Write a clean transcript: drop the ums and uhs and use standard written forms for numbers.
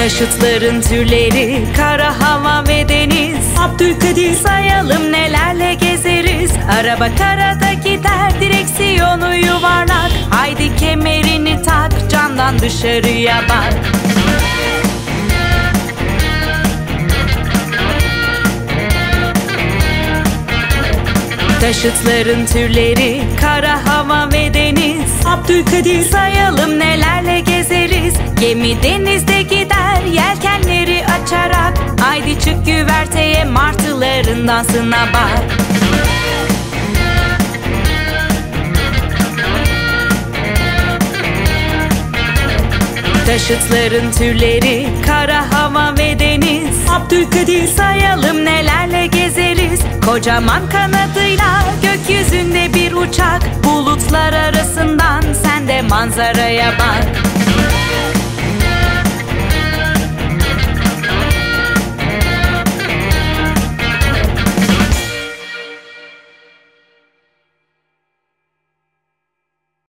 Taşıtların türleri, kara, hava ve deniz. Abdülkadir. Sayalım nelerle gezeriz. Araba karada gider, direksiyonu yuvarlak. Haydi kemerini tak, camdan dışarıya bak. Taşıtların türleri, kara, hava ve deniz. Abdülkadir. Sayalım nelerle gezeriz. Gemi denizde gider, yelkenleri açarak. Haydi çık güverteye, martıların dansına bak. Taşıtların türleri, kara, hava ve deniz. Abdülkadir. Sayalım nelerle gezeriz. Kocaman kanadıyla gökyüzünde bir uçak. Bulutlar arasından sen de manzaraya bak.